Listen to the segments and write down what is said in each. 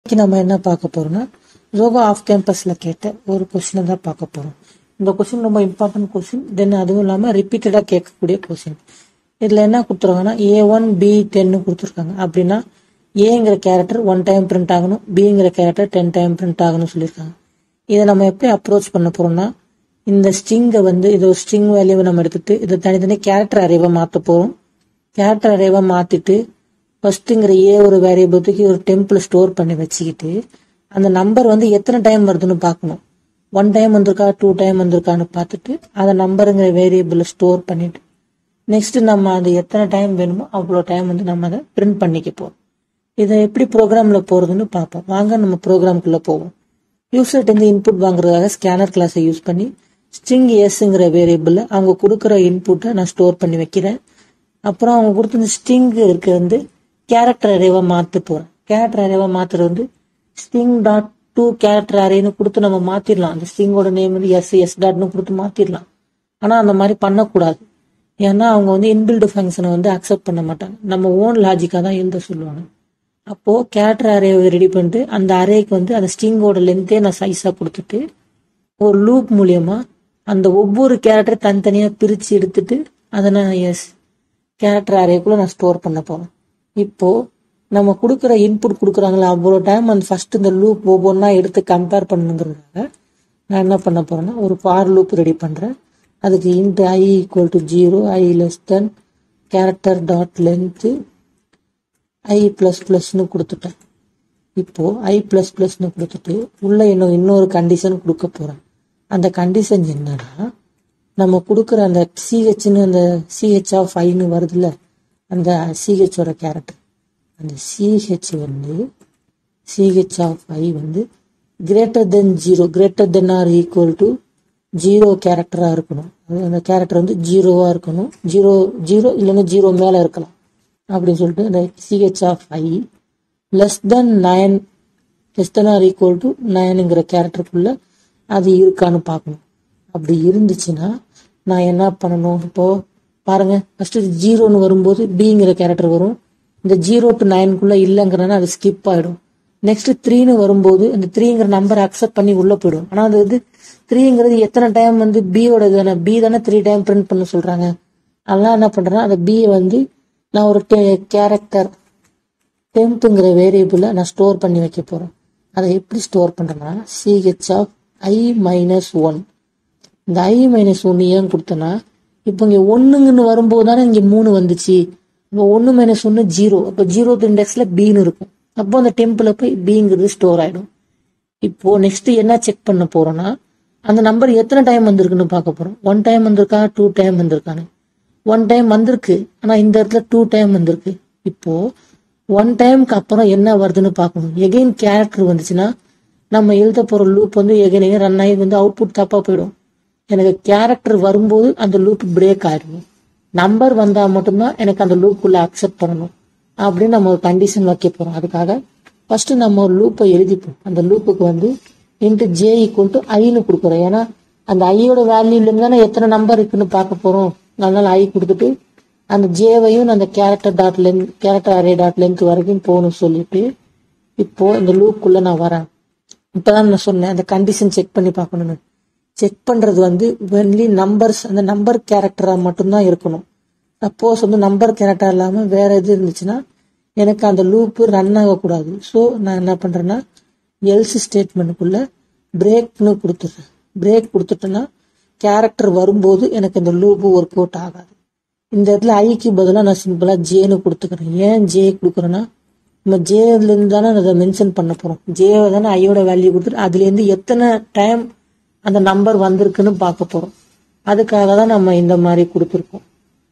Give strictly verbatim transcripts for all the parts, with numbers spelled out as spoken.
நம்ம என்ன பார்க்க போறோம்னா ஜோகோ ஆஃப் கேம்பஸ்ல கேட்ட ஒரு கொஸ்டினை தான் பார்க்க போறோம். இந்த கொஸ்டின் ரொம்ப இம்பார்ட்டன்ட் கொஸ்டின். தென் அதுவும் இல்லாம ரிப்பீட்டடா கேட்கக்கூடிய கொஸ்டின். இதுல என்ன கொடுத்துருக்காங்கன்னா ஏ ஒன் பி டென்னு கொடுத்துருக்காங்க. அப்படின்னா ஏங்கிற கேரக்டர் ஒன் டைம் பிரிண்ட் ஆகணும், பிங்கிற கேரக்டர் டென் டைம் பிரிண்ட் ஆகணும்னு சொல்லியிருக்காங்க. இதை நம்ம எப்படி அப்ரோச் பண்ண போறோம்னா இந்த ஸ்ட்ரிங்கை வந்து இது ஒரு ஸ்ட்ரிங் வேல்யூவை நம்ம எடுத்துட்டு இதை தனித்தனி கேரக்டர் அரேவா மாற்ற போறோம். கேரக்டர் அரேவா மாத்திட்டு ஃபர்ஸ்ட்ங்கிற ஏ ஒரு வேரியபிளுக்கு ஒரு டெம்பிள் ஸ்டோர் பண்ணி வச்சுக்கிட்டு அந்த நம்பர் வந்து எத்தனை டைம் வருதுன்னு பார்க்கணும். ஒன் டைம் வந்திருக்கா டூ டைம் வந்திருக்கான்னு பார்த்துட்டு அதை நம்பருங்கிற வேரியபிள ஸ்டோர் பண்ணிட்டு நெக்ஸ்ட் நம்ம அது எத்தனை டைம் வேணுமோ அவ்வளோ டைம் வந்து நம்ம அதை பிரிண்ட் பண்ணிக்க போறோம். இதை எப்படி ப்ரோக்ராம்ல போறதுன்னு பார்ப்போம். வாங்க நம்ம ப்ரோக்ராம்குள்ள போவோம். யூசர்ட் இருந்து இன்புட் வாங்குறதுக்காக ஸ்கேனர் கிளாஸை யூஸ் பண்ணி ஸ்ட்ரிங் எஸ்ங்கிற வேரியபிள் அவங்க கொடுக்குற இன்புட்டை நான் ஸ்டோர் பண்ணி வைக்கிறேன். அப்புறம் அவங்க கொடுத்த இந்த ஸ்ட்ரிங் இருக்க வந்து கேரக்டர் அரேவா மாற்ற போறேன். கேரக்டர் அரேவா மாத்துறது வந்து ஸ்ட்ரிங் டாட் டூ கேரக்டர் அரேன்னு கொடுத்து நம்ம மாத்திரலாம். அந்த ஸ்ட்ரிங்கோட நேம் வந்து எஸ் எஸ் டாட்னு கொடுத்து மாத்திரலாம். ஆனா அந்த மாதிரி பண்ணக்கூடாது. ஏன்னா அவங்க வந்து இன்பில்டு ஃபங்க்ஷனை வந்து அக்செப்ட் பண்ண மாட்டாங்க. நம்ம ஓன் லாஜிக்கா தான் எழுத சொல்லுவாங்க. அப்போ கேரக்டர் அரேவை ரெடி பண்ணிட்டு அந்த அரேக்கு வந்து அந்த ஸ்ட்ரிங்கோட லென்த்தே நான் சைஸா கொடுத்துட்டு ஒரு லூப் மூலியமா அந்த ஒவ்வொரு கேரக்டரை தனித்தனியா பிரிச்சு எடுத்துட்டு அதை நான் எஸ் கேரக்டர் அரேக்குள்ள நான் ஸ்டோர் பண்ண போறேன். இப்போ நம்ம கொடுக்குற இன்புட் கொடுக்குறாங்களா அவ்வளோ டைம் அந்த ஃபர்ஸ்ட் இந்த லூப் ஒவ்வொன்றா எடுத்து கம்பேர் பண்ணுங்கிறதுக்காக நான் என்ன பண்ண போறேன்னா ஒரு ஃபார் லூப் ரெடி பண்றேன். அதுக்கு int I equal to zero, I less than character dot length I plus பிளஸ்னு கொடுத்துட்டேன். இப்போ ஐ பிளஸ் பிளஸ்னு கொடுத்துட்டு உள்ள இன்னும் இன்னொரு கண்டிஷன் கொடுக்க போறேன். அந்த கண்டிஷன் என்னன்னா நம்ம கொடுக்குற அந்த சிஹெச்னு அந்த சிஹெச் ஆஃப் ஐன்னு வருதுல்ல அந்த சிஹெச்சோட கேரக்டர் அந்த சிஹெச் வந்து சிஹெச் ஆஃப் ஐ வந்து greater than zero greater than or equal to zero கேரக்டரா இருக்கணும். அந்த கேரக்டர் வந்து ஜீரோவா இருக்கணும். ஜீரோ ஜீரோ இல்லைன்னா ஜீரோ மேல இருக்கலாம் அப்படின்னு சொல்லிட்டு அந்த CH of I less than nine less than or equal to நைனுங்கிற கேரக்டருக்குள்ள அது இருக்கான்னு பார்க்கணும். அப்படி இருந்துச்சுன்னா நான் என்ன பண்ணணும், இப்போ பாருங்க ஃபர்ஸ்ட் ஜீரோன்னு வரும்போது பிங்கிற கேரக்டர் வரும். இந்த ஜீரோ டு நைனுக்குள்ள இல்லைங்கிறனா அது ஸ்கிப் ஆயிடும். நெக்ஸ்ட் த்ரீன்னு வரும்போது அந்த த்ரீங்கிற நம்பர் அக்செப்ட் பண்ணி உள்ள போயிடும். ஆனா அது வந்து த்ரீங்கிறது எத்தனை டைம் வந்து பியோட தானே பி தானே த்ரீ டைம் பிரிண்ட் பண்ண சொல்றாங்க. அதெல்லாம் என்ன பண்றேன்னா அந்த பியை வந்து நான் ஒரு கேரக்டர் டெம்ப்ங்கிற வேரியபிள நான் ஸ்டோர் பண்ணி வைக்க போறேன். அதை எப்படி ஸ்டோர் பண்றேன்னா CH of I minus one. இந்த ஐ மைனஸ் ஒன்னு ஏன் கொடுத்தேன்னா இப்போ இங்க ஒண்ணுங்கன்னு வரும்போது தானே இங்க மூணு வந்துச்சு. இப்போ ஒன்னு மைனஸ் ஒன்னு ஜீரோ, அப்போ ஜீரோ இண்டெக்ஸ்ல பின்னு இருக்கும். அப்போ அந்த டெம்பிள போய் பிங்கிறது ஸ்டோர் ஆயிடும். இப்போ நெக்ஸ்ட் என்ன செக் பண்ண போறோம்னா அந்த நம்பர் எத்தனை டைம் வந்திருக்குன்னு பார்க்க போறோம். ஒன் டைம் வந்திருக்கா டூ டைம் வந்திருக்கான்னு. ஒன் டைம் வந்திருக்கு, ஆனா இந்த இடத்துல டூ டைம் வந்திருக்கு. இப்போ ஒன் டைமுக்கு அப்புறம் என்ன வருதுன்னு பார்க்கணும். எகைன் கேரக்டர் வந்துச்சுன்னா நம்ம எழுத போற லூப் வந்து எகைன் எகைன் ரன் ஆகி வந்து அவுட்புட் தப்பா போயிடும். எனக்கு கேரக்டர் வரும்போது அந்த லூப் பிரேக் ஆயிடும். நம்பர் வந்தா மட்டும்தான் எனக்கு அந்த லூப்புக்குள்ள அக்செப்ட் பண்ணணும் அப்படின்னு நம்ம ஒரு கண்டிஷன் வைக்க போறோம். அதுக்காக ஃபர்ஸ்ட் நம்ம ஒரு லூப்பை எழுதிப்போம். அந்த லூப்புக்கு வந்து இன்ட்டு ஜே ஈக்குவல் டு ஐன்னு கொடுக்குறோம். ஏன்னா அந்த ஐயோட வேல்யூல இருந்து தானே எத்தனை நம்பர் இருக்குன்னு பார்க்க போறோம். அதனால ஐ கொடுத்துட்டு அந்த ஜேவையும் அந்த character dot length character array dot length வரைக்கும் போகணும்னு சொல்லிட்டு இப்போ இந்த லூப்புக்குள்ள நான் வரேன். இப்பதான் நான் சொன்னேன் அந்த கண்டிஷன் செக் பண்ணி பார்க்கணும்னு. செக் பண்றது வந்து ஒன்லி நம்பர்ஸ் அந்த நம்பர் கேரக்டரா மட்டும்தான் இருக்கணும். சப்போஸ் வந்து நம்பர் கேரக்டர் இல்லாம வேற எது இருந்துச்சுன்னா எனக்கு அந்த லூப் ரன் ஆகக்கூடாது. ஸோ நான் என்ன பண்றேன்னா எல்ஸ் ஸ்டேட்மெண்ட்டுக்குள்ள பிரேக்னு கொடுத்துட்றேன். பிரேக் கொடுத்துட்டேன்னா கேரக்டர் வரும்போது எனக்கு இந்த லூப் ஒர்க் அவுட் ஆகாது. இந்த இடத்துல ஐக்கு பதிலாக நான் சிம்பிளா ஜேன்னு கொடுத்துக்கிறேன். ஏன் ஜே கொடுக்குறேன்னா நம்ம ஜேல இருந்து தானே அதை மென்ஷன் பண்ண போறோம். ஜேவை தானே ஐயோட வேல்யூ கொடுத்துட்டு அதுல இருந்து எத்தனை டைம் அந்த நம்பர் வந்திருக்குன்னு பார்க்க போறோம். அதுக்காக தான் நம்ம இந்த மாதிரி கொடுத்துருக்கோம்.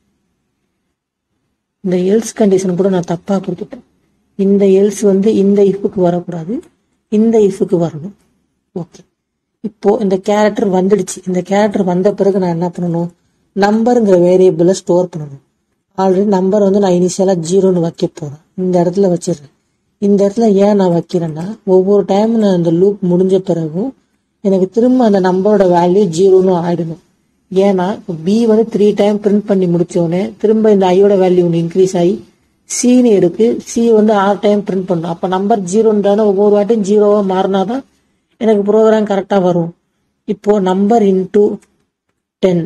இந்த எல்ஸ் கண்டிஷன் கூட நான் தப்பா கொடுத்துட்டேன். இந்த எல்ஸ் வந்து இந்த இஃப்க்கு வரக்கூடாது, இந்த இஃப்க்கு வரணும். ஓகே, இப்போ இந்த கேரக்டர் வந்துடுச்சு. இந்த கேரக்டர் வந்த பிறகு நான் என்ன பண்ணணும், நம்பருங்கிற வேரியபிள ஸ்டோர் பண்ணணும். ஆல்ரெடி நம்பர் வந்து நான் இனிஷியலா ஜீரோன்னு வைக்க போறேன். இந்த இடத்துல வச்சிடுறேன். இந்த இடத்துல ஏன் நான் வைக்கிறேன்னா ஒவ்வொரு டைம் நான் இந்த லூப் முடிஞ்ச பிறகும் எனக்கு திரும்ப அந்த நம்பரோட வேல்யூ ஜீரோன்னு ஆயிடணும். ஏன்னா பி வந்து த்ரீ டைம் பிரிண்ட் பண்ணி முடிச்சோடனே திரும்ப இந்த ஐயோட வேல்யூ ஒன்று இன்க்ரீஸ் ஆகி சின்னு எடுக்கு, சி வந்து ஆறு டைம் பிரிண்ட் பண்ணும். அப்போ நம்பர் ஜீரோன்றான ஒவ்வொரு வாட்டியும் ஜீரோவா மாறினாதான் எனக்கு ப்ரோக்ராம் கரெக்டாக வரும். இப்போ நம்பர் இன்டூ டென்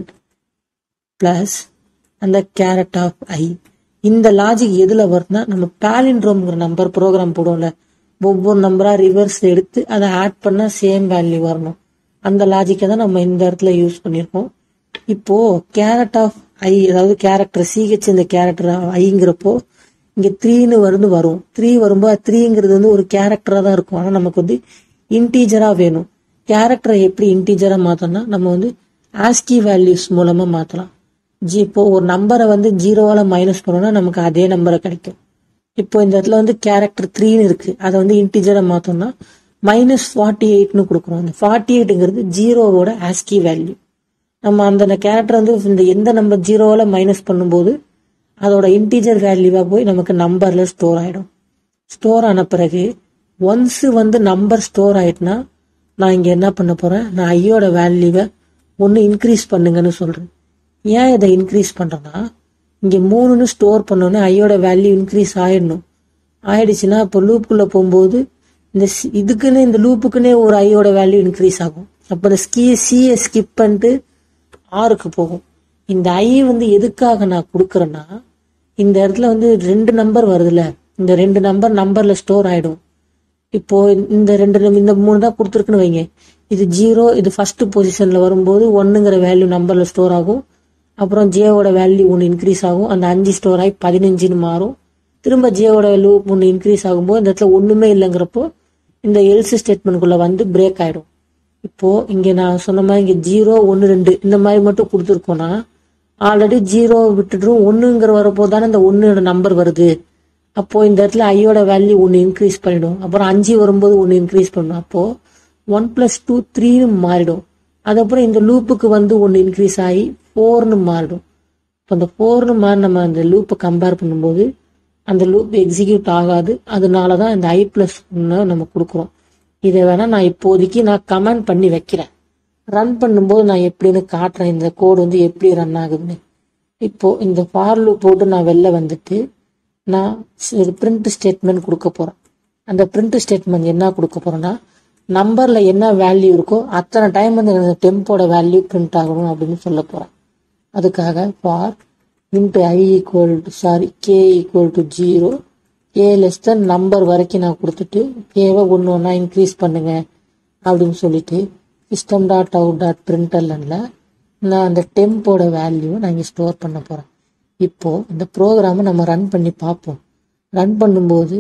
பிளஸ் அந்த கேரட் ஆஃப் ஐ. இந்த லாஜிக் எதுல வருதுன்னா, நம்ம பாலிண்ட்ரோம்ங்கிற நம்பர் ப்ரோக்ராம் போடுவோம்ல, ஒவ்வொரு நம்பரா ரிவர்ஸ் எடுத்து அதை ஆட் பண்ணா சேம் வேல்யூ வரணும். அந்த லாஜிக்கை தான் நம்ம இந்த இடத்துல யூஸ் பண்ணியிருக்கோம். இப்போ கேரட் ஆஃப் ஐ, அதாவது கேரக்டர் சிஹெச் இந்த கேரக்டர் ஐங்கிறப்போ இங்க த்ரீன்னு வந்து வரும். த்ரீ வரும்போது த்ரீங்கிறது வந்து ஒரு கேரக்டரா தான் இருக்கும். ஆனா நமக்கு வந்து இன்டீஜரா வேணும். கேரக்டரை எப்படி இன்டீஜரா மாத்தோம்னா, நம்ம வந்து ஆஸ்கி வேல்யூஸ் மூலமா மாத்தலாம். ஜி இப்போ ஒரு நம்பரை வந்து ஜீரோவால மைனஸ் பண்ணோம்னா நமக்கு அதே நம்பரை கிடைக்கும். இப்போ இந்த இடத்துல வந்து கேரக்டர் த்ரீன்னு இருக்கு, அதை வந்து இன்டீஜரா மாத்தோம்னா மைனஸ் ஃபார்ட்டி எயிட்னு கொடுக்குறோம். அந்த ஃபார்ட்டி எயிட்ங்கிறது ஜீரோவோட ஆஸ்கி வேல்யூ. நம்ம அந்த கேரக்டர் வந்து இந்த எந்த நம்பர் ஜீரோவால மைனஸ் பண்ணும்போது அதோட இன்டீஜர் வேல்யூவா போய் நமக்கு நம்பர்ல ஸ்டோர் ஆயிடும். ஸ்டோர் ஆன பிறகு ஒன்ஸ் வந்து நம்பர் ஸ்டோர் ஆயிட்டுனா நான் இங்க என்ன பண்ண போறேன், நான் ஐயோட வேல்யூவை ஒன்னு இன்க்ரீஸ் பண்ணுங்கன்னு சொல்றேன். ஏன் இதை இன்க்ரீஸ் பண்றேன்னா, இங்க மூணுன்னு ஸ்டோர் பண்ணோன்னே ஐயோட வேல்யூ இன்க்ரீஸ் ஆயிடணும். ஆயிடுச்சுன்னா இப்போ லூப்புக்குள்ள போகும்போது இந்த இதுக்குன்னு இந்த லூப்புக்குன்னே ஒரு ஐயோட வேல்யூ இன்க்ரீஸ் ஆகும். அப்போ இந்த ஸ்கீ சியை ஸ்கிப் பண்ணிட்டு ஆறுக்கு போகும். இந்த ஐ வந்து எதுக்காக நான் கொடுக்குறேன்னா, இந்த இடத்துல வந்து ரெண்டு நம்பர் வருதுல்ல, இந்த ரெண்டு நம்பர் நம்பர்ல ஸ்டோர் ஆயிடும். இப்போ இந்த ரெண்டு இந்த மூணு தான் கொடுத்துருக்குன்னு வைங்க, இது ஜீரோ, இது ஃபர்ஸ்ட் பொசிஷன்ல வரும்போது ஒன்னுங்கிற வேல்யூ நம்பர்ல ஸ்டோர் ஆகும். அப்புறம் ஜேவோட வேல்யூ ஒன்று இன்க்ரீஸ் ஆகும், அந்த அஞ்சு ஸ்டோர் ஆகி பதினஞ்சுன்னு மாறும். திரும்ப ஜேவோட வேல்யூ ஒன்று இன்க்ரீஸ் ஆகும்போது இந்த இடத்துல ஒண்ணுமே இல்லைங்கிறப்போ இந்த எல்ஸ் ஸ்டேட்மெண்ட்குள்ள வந்து பிரேக் ஆயிடும். இப்போ இங்க நான் சொன்ன மாதிரி இங்க ஜீரோ ஒன்னு ரெண்டு இந்த மாதிரி மட்டும் கொடுத்துருக்கோம்னா, ஆல்ரெடி ஜீரோ விட்டுடும் ஒன்னுங்கிற வரப்போ தானே இந்த ஒன்னு நம்பர் வருது. அப்போ இந்த இடத்துல ஐயோட வேல்யூ ஒன்னு இன்க்ரீஸ் பண்ணிடும். அப்புறம் அஞ்சு வரும்போது ஒன்னு இன்க்ரீஸ் பண்ணும். அப்போ ஒன் பிளஸ் டூ த்ரீன்னு மாறிடும். அதுக்கப்புறம் இந்த லூப்புக்கு வந்து ஒன்னு இன்க்ரீஸ் ஆகி ஃபோர்னு மாறிடும். இப்போ அந்த ஃபோர்னு மாறி நம்ம அந்த லூப்பை கம்பேர் பண்ணும்போது அந்த லூப் எக்ஸிக்யூட் ஆகாது. அதனாலதான் இந்த ஐ பிளஸ் ஒன்னு நம்ம கொடுக்குறோம். இதை வேணா நான் இப்போதைக்கு நான் கமெண்ட் பண்ணி வைக்கிறேன். ரன் பண்ணும்போது நான் எப்படின்னு காட்டுறேன், இந்த கோடு வந்து எப்படி ரன் ஆகுதுன்னு. இப்போ இந்த ஃபார் லூப் போட்டு நான் வெளில வந்துட்டு நான் ஒரு பிரிண்ட் ஸ்டேட்மெண்ட் கொடுக்க போறேன். அந்த பிரிண்ட் ஸ்டேட்மெண்ட் என்ன கொடுக்க போறேன்னா, நம்பர்ல என்ன வேல்யூ இருக்கோ அத்தனை டைம் வந்து டெம்போட வேல்யூ பிரிண்ட் ஆகணும் அப்படின்னு சொல்ல போறேன். அதுக்காக for int I equal to sorry K equal to zero, A less than number வரைக்கும் நான் கொடுத்துட்டு கேவை ஒன்று ஒன்றா இன்க்ரீஸ் பண்ணுங்க அப்படின்னு சொல்லிட்டு சிஸ்டம் டாட் அவுட் டாட் பிரிண்டர்ல நான் அந்த டெம்போட வேல்யூ நான் இங்கே ஸ்டோர் பண்ண போறேன். இப்போ இந்த ப்ரோக்ராமை நம்ம ரன் பண்ணி பார்ப்போம். ரன் பண்ணும்போது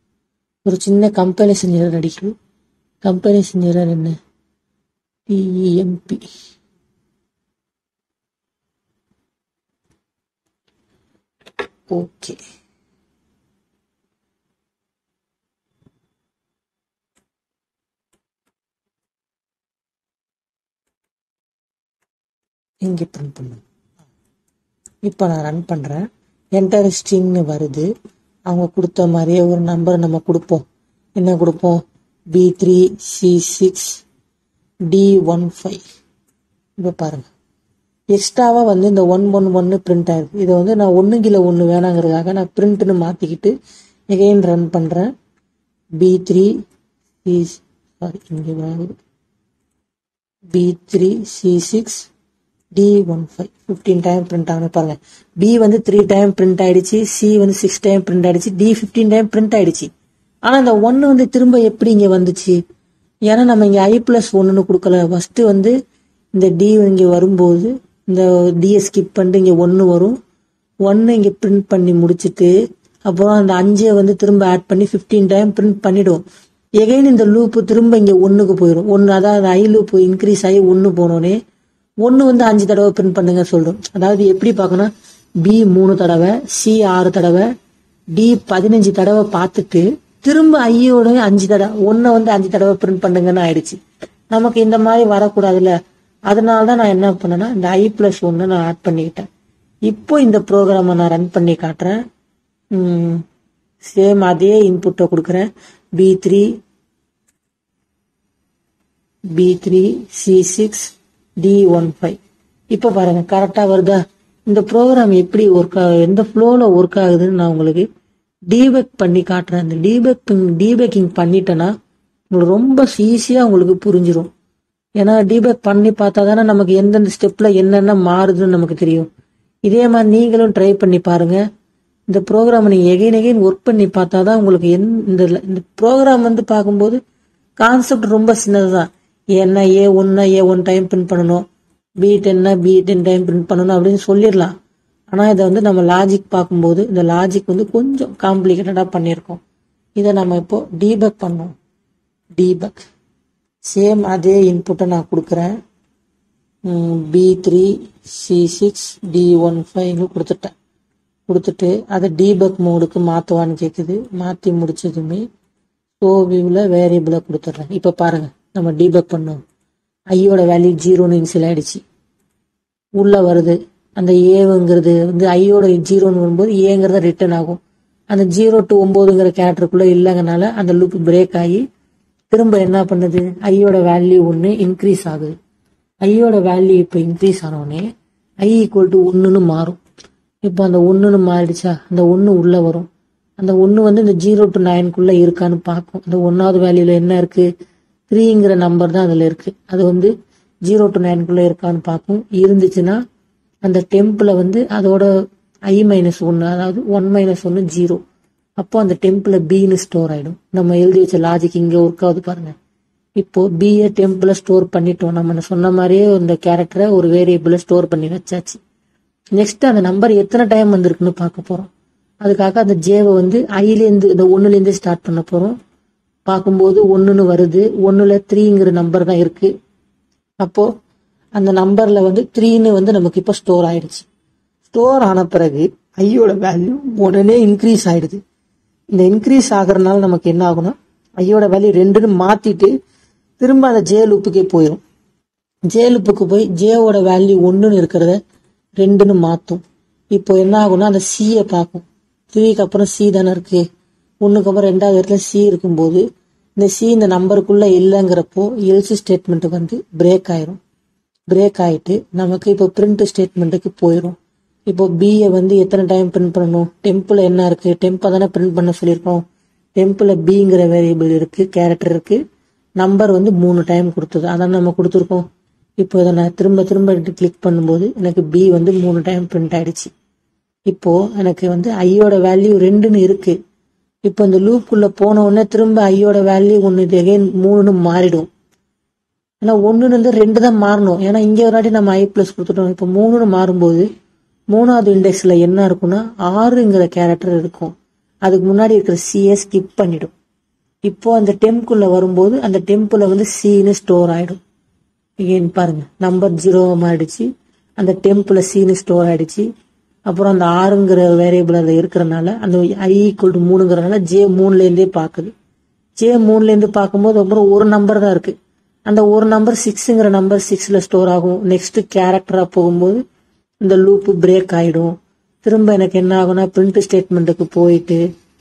ஒரு சின்ன கம்பைலேஷன் எரர் அடிக்குது. கம்பைலேஷன் எரர் என்ன, டிஇஎம்பி. ஓகே, இங்கே பிரிண்ட் பண்ணும். இப்போ நான் ரன் பண்றேன். என்டர் ஸ்ட்ரிங்னு வருது. அவங்க கொடுத்த மாதிரியே ஒரு நம்பர் நம்ம கொடுப்போம். என்ன கொடுப்போம், B three C six D one five. இப்போ பாருங்க, எக்ஸ்ட்ராவா வந்து இந்த ஒன் ஒன் ஒன்னு பிரிண்ட் ஆயிருக்கு. இதை வந்து நான் ஒன்னு கிலோ ஒன்னு வேணாங்கிறதுக்காக நான் பிரிண்ட்னு மாத்திக்கிட்டு எகைன் ரன் பண்றேன். பி த்ரீ சி சாரி இங்கே வருது B three C six D one five fifteen time print ஆகணும். பாருங்க, பி வந்து த்ரீ டைம் பிரிண்ட் ஆயிடுச்சு, சி வந்து சிக்ஸ் டைம் பிரிண்ட் ஆயிடுச்சு, டி ஃபிஃப்டீன் டைம் பிரிண்ட் ஆயிடுச்சு. ஆனா இந்த ஒன்னு வந்து திரும்ப எப்படி இங்க வந்துச்சு, ஏன்னா நம்ம இங்க ஐ பிளஸ் ஒன்னு கொடுக்கல. ஃபர்ஸ்ட் வந்து இந்த டி இங்க வரும்போது இந்த டியை ஸ்கிப் பண்ணிட்டு இங்க ஒன்னு வரும். ஒன்னு இங்க பிரிண்ட் பண்ணி முடிச்சுட்டு அப்புறம் அந்த அஞ்சை வந்து திரும்ப ஆட் பண்ணி ஃபிஃப்டீன் டைம் பிரிண்ட் பண்ணிடும். எகைன் இந்த லூப்பு திரும்ப இங்க ஒன்னுக்கு போயிடும். ஒன்னு, அதாவது ஐ லூப் இன்க்ரீஸ் ஆகி ஒன்னு போனோடனே ஒன்னு வந்து அஞ்சு தடவை பிரிண்ட் பண்ணுங்க சொல்றோம். அதாவது எப்படி பார்க்கணும், பி மூணு தடவை, சி ஆறு தடவை, டி பதினஞ்சு தடவை பார்த்துட்டு திரும்ப ஐயோட அஞ்சு தடவை ஒன்ன வந்து அஞ்சு தடவை பிரிண்ட் பண்ணுங்கன்னு ஆயிடுச்சு. நமக்கு இந்த மாதிரி வரக்கூடாதுல்ல. அதனாலதான் நான் என்ன பண்ணேன்னா இந்த ஐ பிளஸ் ஒன்னு நான் ஆட் பண்ணிக்கிட்டேன். இப்போ இந்த ப்ரோக்ராமை நான் ரன் பண்ணி காட்டுறேன். உம் சேம் அதே இன்புட்டை கொடுக்குறேன். B three B three C six D one five. இப்ப பாருங்க கரெக்டா வருதா. இந்த ப்ரோக்ராம் எப்படி ஒர்க் ஆகுது, எந்த ஃப்ளோல ஒர்க் ஆகுதுன்னு நான் உங்களுக்கு டீபக் பண்ணி காட்டுறேன். இந்த டீபக்கிங் டீபக்கிங் பண்ணிட்டேன்னா உங்களுக்கு ரொம்ப ஈஸியா உங்களுக்கு புரிஞ்சிடும். ஏன்னா டீபக் பண்ணி பார்த்தா தானே நமக்கு எந்தெந்த ஸ்டெப்ல என்னென்ன மாறுதுன்னு நமக்கு தெரியும். இதே மாதிரி நீங்களும் ட்ரை பண்ணி பாருங்க. இந்த ப்ரோக்ராம் நீங்க எகைன் எகைன் ஒர்க் பண்ணி பார்த்தாதான் உங்களுக்கு இந்த இந்த ப்ரோக்ராம் வந்து பார்க்கும்போது கான்செப்ட் ரொம்ப சின்னதுதான். ஏன்னா ஏ ஒன்னா ஏ ஒன் டைம் பிரிண்ட் பண்ணணும், பி டென்னா பி டென் டைம் பிரிண்ட் பண்ணணும் அப்படின்னு சொல்லிடலாம். ஆனா இதை வந்து நம்ம லாஜிக் பார்க்கும்போது இந்த லாஜிக் வந்து கொஞ்சம் காம்ப்ளிகேட்டடா பண்ணியிருக்கோம். இதை நம்ம இப்போ டீபக் பண்ணோம். டீபக் சேம் அதே இன்புட்டை நான் கொடுக்குறேன். B three C six D one ஃபைவ்னு கொடுத்துட்டேன். கொடுத்துட்டு அதை டீபக் மோடுக்கு மாற்றுவான்னு கேட்குது. மாற்றி முடிச்சதுமே ஷோ வியூவில் வேரியபிளை கொடுத்துட்றேன். இப்போ பாருங்க நம்ம டீபக் பண்ணோம். ஐயோட வேல்யூ ஜீரோன்னு இன்சியல் ஆயிடுச்சு. உள்ள வருது அந்த ஏவுங்கிறது வந்து ஐயோட ஜீரோன்னு வரும்போது ஏங்கிறத ரிட்டர்ன் ஆகும். அந்த ஜீரோ டு ஒன்பதுங்கிற கேரக்டருக்குள்ள இல்லைங்கனால அந்த லூப் பிரேக் ஆகி திரும்ப என்ன பண்ணுது, ஐயோட வேல்யூ ஒன்று இன்க்ரீஸ் ஆகுது. ஐயோட வேல்யூ இப்போ இன்க்ரீஸ் ஆனோடனே ஐ ஈக்குவல் டு ஒன்றுன்னு மாறும். இப்போ அந்த ஒன்றுன்னு மாறிடுச்சா, அந்த ஒன்று உள்ள வரும். அந்த ஒன்று வந்து இந்த ஜீரோ டு நைனுக்குள்ள இருக்கான்னு பார்க்கும். அந்த ஒன்னாவது வேல்யூல என்ன இருக்கு, த்ரீங்கிற நம்பர் தான் அதுல இருக்கு. அது வந்து ஜீரோ டு நைனுக்குள்ள இருக்கான்னு பார்க்கும். இருந்துச்சுன்னா அந்த டெம்பிள வந்து அதோட ஐ மைனஸ் ஒன்று, அதாவது ஒன் மைனஸ் ஒன்று ஜீரோ. அப்போ அந்த டெம்பிள பின்னு ஸ்டோர் ஆயிடும். நம்ம எழுதி வச்ச லாஜிக் இங்க ஒர்க் ஆகுது பாருங்க. இப்போ பிஏ டெம்பிள ஸ்டோர் பண்ணிட்டோம். நம்ம சொன்ன மாதிரியே இந்த கேரக்டரை ஒரு வேரியபிள ஸ்டோர் பண்ணி வச்சாச்சு. நெக்ஸ்ட் அந்த நம்பர் எத்தனை டைம் வந்திருக்குன்னு பார்க்க போறோம். அதுக்காக அந்த ஜேவை வந்து ஐலேருந்து இந்த ஒன்னுலேருந்து ஸ்டார்ட் பண்ண போறோம். பார்க்கும்போது ஒன்னுன்னு வருது. ஒன்னுல த்ரீங்கிற நம்பர் தான் இருக்கு. அப்போ அந்த நம்பர்ல வந்து த்ரீன்னு வந்து நமக்கு இப்போ ஸ்டோர் ஆயிடுச்சு. ஸ்டோர் ஆன பிறகு ஐயோட வேல்யூ உடனே இன்க்ரீஸ் ஆயிடுது. இந்த இன்க்ரீஸ் ஆகுறதுனால நமக்கு என்ன ஆகும்னா ஐயோட வேல்யூ ரெண்டுன்னு மாத்திட்டு திரும்ப அந்த ஜே லூப்புக்கே போயிடும். ஜே லூப்புக்கு போய் ஜேவோட வேல்யூ ஒன்றுன்னு இருக்கிறத ரெண்டுன்னு மாற்றும். இப்போ என்ன ஆகும்னா அந்த சியை பார்க்கும். த்ரீக்கு அப்புறம் சி தானே இருக்கு, ஒன்றுக்கு அப்புறம் ரெண்டாவது இடத்துல சி இருக்கும்போது இந்த சி இந்த நம்பருக்குள்ள இல்லைங்கிறப்போ எல்சி ஸ்டேட்மெண்ட் வந்து பிரேக் ஆயிரும். பிரேக் ஆயிட்டு நமக்கு இப்போ பிரிண்ட் ஸ்டேட்மெண்ட்டுக்கு போயிடும். இப்போ பியை வந்து எத்தனை டைம் பிரிண்ட் பண்ணணும், டெம்பிள் என்ன இருக்கு, டெம்பை தானே பிரிண்ட் பண்ண சொல்லியிருக்கோம். டெம்பிள் பிங்கிற வேரியபிள் இருக்கு, கேரக்டர் இருக்கு, நம்பர் வந்து மூணு டைம் கொடுத்தது, அதான் நம்ம கொடுத்துருக்கோம். இப்போ இதை நான் திரும்ப திரும்ப கிளிக் பண்ணும்போது எனக்கு பி வந்து மூணு டைம் பிரிண்ட் ஆயிடுச்சு. இப்போ எனக்கு வந்து ஐயோட வேல்யூ ரெண்டுன்னு இருக்கு. இப்போ இந்த லூப்புக்குள்ள போன உடனே திரும்ப ஐயோட வேல்யூ ஒன்று எகைன் மூணுன்னு மாறிடும். ஏன்னா ஒன்னுன்னு இருந்து ரெண்டு தான் மாறணும். ஏன்னா இங்க ஒரு வாட்டி நம்ம ஐ பிளஸ் கொடுத்துட்டோம். இப்போ மூணுன்னு மாறும்போது மூணாவது இண்டெக்ஸ்ல என்ன இருக்குன்னா ஆறுங்கிற கேரக்டர் இருக்கும். அதுக்கு முன்னாடி இருக்கிற சியை ஸ்கிப் பண்ணிடும். இப்போ அந்த டெம்ப்குள்ள வரும்போது அந்த டெம்ப்ல வந்து சின்னு ஸ்டோர் ஆயிடும். இங்கேன்னு பாருங்க நம்பர் ஜீரோ மாறிடுச்சு, அந்த டெம்ப்ல சின்னு ஸ்டோர் ஆயிடுச்சு. அப்புறம் அந்த ஆறுங்கிற வேரியபிள் அதுல இருக்கிறனால அந்த ஐ ஈக்குவல் டு மூணுங்கிறனால ஜே மூணுல இருந்தே பாக்குது. ஜே மூணுல இருந்து பார்க்கும்போது அப்புறம் ஒரு நம்பர் தான் இருக்கு. அந்த ஒரு நம்பர் சிக்ஸ்ங்கிற நம்பர் சிக்ஸ்ல ஸ்டோர் ஆகும். நெக்ஸ்ட் கேரக்டரா போகும்போது இந்த லூப் பிரேக் ஆயிடும். திரும்ப எனக்கு என்ன ஆகும்னா பிரிண்ட் ஸ்டேட்மெண்ட்டுக்கு போயிட்டு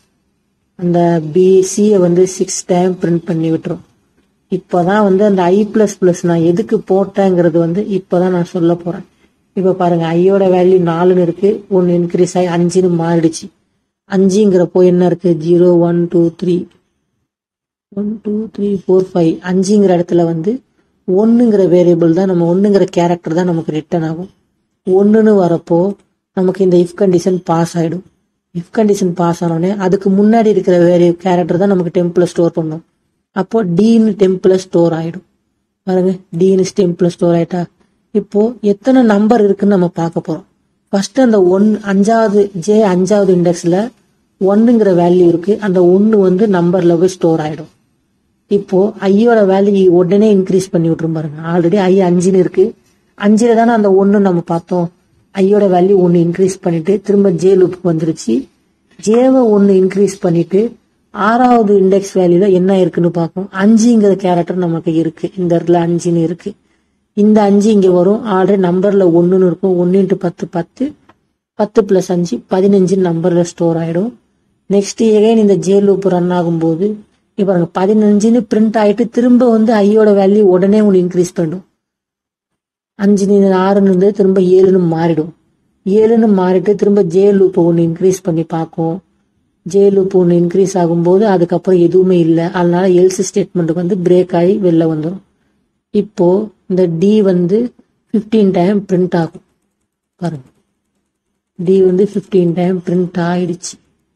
அந்த பிசியை வந்து சிக்ஸ் டைம் பிரிண்ட் பண்ணி விட்டுரும். இப்பதான் வந்து அந்த ஐ பிளஸ் பிளஸ் நான் எதுக்கு போட்டேங்கிறது வந்து இப்பதான் நான் சொல்ல போறேன். இப்ப பாருங்க ஐயோட வேல்யூ நாலுன்னு இருக்கு, ஒன்னு இன்க்ரீஸ் ஆகி அஞ்சுன்னு மாறிடுச்சு. அஞ்சுங்கிறப்போ என்ன இருக்கு, zero one two three one two three four five அஞ்சுங்கிற இடத்துல வந்து ஒன்னுங்கிற வேரியபிள் தான், நம்ம ஒன்னுங்கிற கேரக்டர் தான் நமக்கு ரிட்டர்ன் ஆகும். ஒன்னுன்னு வரப்போ நமக்கு இந்த இஃப் கண்டிஷன் பாஸ் ஆயிடும். இஃப் கண்டிஷன் பாஸ் ஆனோடனே அதுக்கு முன்னாடி இருக்கிற வேரிய கேரக்டர் தான் நமக்கு டெம்ப்ல ஸ்டோர் பண்ணும். அப்போ டீன்னு டெம்ப்ல ஸ்டோர் ஆயிடும். பாருங்க டீன்னு டெம்ப்ல ஸ்டோர் ஆயிட்டா இப்போ எத்தனை நம்பர் இருக்குன்னு நம்ம பார்க்க போறோம். ஃபர்ஸ்ட் அந்த ஒன் அஞ்சாவது ஜே அஞ்சாவது இண்டெக்ஸ்ல ஒன்னுங்கிற வேல்யூ இருக்கு. அந்த ஒன்னு வந்து நம்பர்ல போய் ஸ்டோர் ஆயிடும். இப்போ ஐயோட வேல்யூ உடனே இன்க்ரீஸ் பண்ணி விட்டுரும் பாருங்க. ஆல்ரெடி ஐ அஞ்சுன்னு இருக்கு, அஞ்சுல தானே அந்த ஒன்னு நம்ம பார்த்தோம். ஐயோட வேல்யூ ஒன்னு இன்க்ரீஸ் பண்ணிட்டு திரும்ப ஜே லூப்புக்கு வந்துருச்சு. ஜேவை ஒன்னு இன்க்ரீஸ் பண்ணிட்டு ஆறாவது இண்டெக்ஸ் வேல்யூல என்ன இருக்குன்னு பார்ப்போம். அஞ்சுங்கிற கேரக்டர் நமக்கு இருக்கு, இந்த இடத்துல அஞ்சுன்னு இருக்கு. இந்த அஞ்சு இங்க வரும். ஆல்ரெடி நம்பர்ல ஒன்னுன்னு இருக்கும். ஒன்னு இன்ட்டு பத்து பத்து, பத்து பிளஸ் அஞ்சு பதினஞ்சு நம்பர்ல ஸ்டோர் ஆயிடும். நெக்ஸ்ட் எகைன் இந்த ஜே லூப் ரன் ஆகும்போது இப்ப பாருங்க பதினஞ்சுன்னு பிரிண்ட் ஆயிட்டு திரும்ப வந்து ஐயோட வேல்யூ உடனே ஒன்று இன்க்ரீஸ் பண்ணும். அஞ்சு ஆறுன்னு இருந்து திரும்ப ஏழுன்னு மாறிடும். ஏழுன்னு மாறிட்டு திரும்ப ஜே லூப் ஒன்று இன்க்ரீஸ் பண்ணி பார்க்கும். ஜே லூப் ஒன்று இன்க்ரீஸ் ஆகும்போது அதுக்கப்புறம் எதுவுமே இல்லை, அதனால எல்ஸ் ஸ்டேட்மெண்ட்டுக்கு வந்து பிரேக் ஆகி வெளில வந்துடும். இப்போ இந்த டி வந்து ஃபிஃப்டீன் டைம் பிரிண்ட் ஆகும் பாருங்க. டி வந்து ஃபிஃப்டீன் டைம் பிரிண்ட் ஆயிடுச்சு.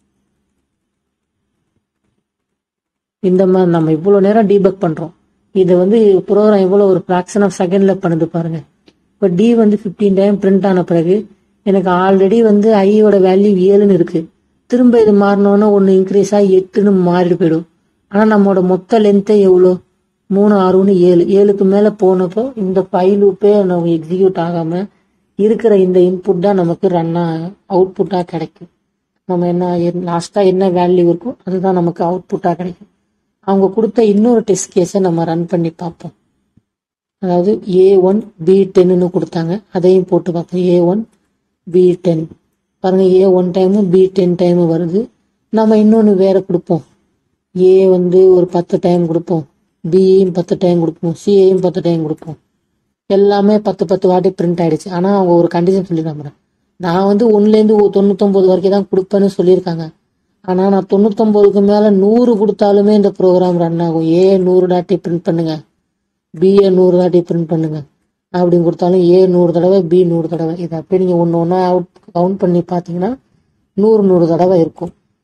இந்த மாதிரி நம்ம இவ்வளோ நேரம் டீபக் பண்றோம். இதை வந்து ப்ரோக்ராம் எவ்வளோ ஒரு ஃபிராக்ஷன் ஆஃப் செகண்ட்ல பண்ணுது பாருங்க. இப்போ டி வந்து ஃபிஃப்டீன் டைம் பிரிண்ட் ஆன பிறகு எனக்கு ஆல்ரெடி வந்து ஐயோட வேல்யூ ஏழுன்னு இருக்கு. திரும்ப இது மாறினோன்னா ஒன்று இன்க்ரீஸ் ஆகி எட்டுன்னு மாறிட்டு போயிடும். ஆனால் நம்மளோட மொத்த லென்த்தே எவ்வளோ, மூணு ஆறு ஒன்று ஏழு. ஏழுக்கு மேலே போனப்போ இந்த ஃபைல் லூப்பே நம்ம எக்ஸிக்யூட் ஆகாம இருக்கிற இந்த இன்புட் தான் நமக்கு ரன்னா அவுட்புட்டாக கிடைக்கும். நம்ம என்ன லாஸ்டா என்ன வேல்யூ இருக்கோ அதுதான் நமக்கு அவுட்புட்டாக கிடைக்கும். அவங்க கொடுத்த இன்னொரு டெஸ்ட் கேஸை நம்ம ரன் பண்ணி பார்ப்போம். அதாவது ஏ ஒன் பி டென்னு கொடுத்தாங்க, அதையும் போட்டு பார்ப்போம். ஏ ஒன் பி டென் பாருங்க, ஏ ஒன் டைமும் பி டென் டைமும் வருது. நம்ம இன்னொன்று வேற கொடுப்போம். ஏ வந்து ஒரு பத்து டைம் கொடுப்போம், பியும் பத்து டைம் கொடுப்போம், சியையும் பத்து டைம் கொடுப்போம். எல்லாமே பத்து பத்து வாட்டி பிரிண்ட் ஆயிடுச்சு. ஆனால் அவங்க ஒரு கண்டிஷன் சொல்லிடுறாங்க, நான் வந்து ஒன்னுலேருந்து தொண்ணூத்தொம்பது வரைக்கும் தான் கொடுப்பேன்னு சொல்லியிருக்காங்க. ஆனால் நான் தொண்ணூத்தொம்பதுக்கு மேலே நூறு கொடுத்தாலுமே இந்த ப்ரோக்ராம் ரன் ஆகும். ஏ நூறு தாட்டி பிரிண்ட் பண்ணுங்க, பிஏ நூறு தாட்டி பிரிண்ட் பண்ணுங்க அப்படின்னு கொடுத்தாலும் ஏ நூறு தடவை பி நூறு தடவை. இதை அப்படியே நீங்கள் ஒன்று ஒன்றா அவுட் கவுண்ட் பண்ணி பார்த்தீங்கன்னா நூறு நூறு தடவை இருக்கும்.